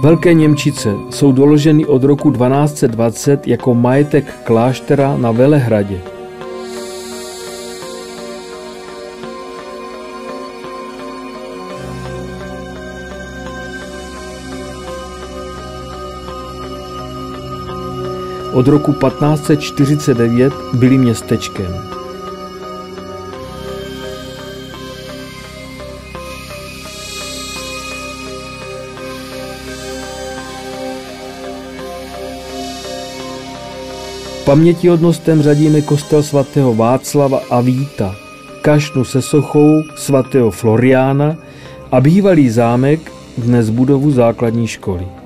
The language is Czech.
Velké Němčice jsou doloženy od roku 1220 jako majetek kláštera na Velehradě. Od roku 1549 byly městečkem. Pamětihodnostem řadíme kostel svatého Václava a Víta, kašnu se sochou svatého Floriána a bývalý zámek, dnes budovu základní školy.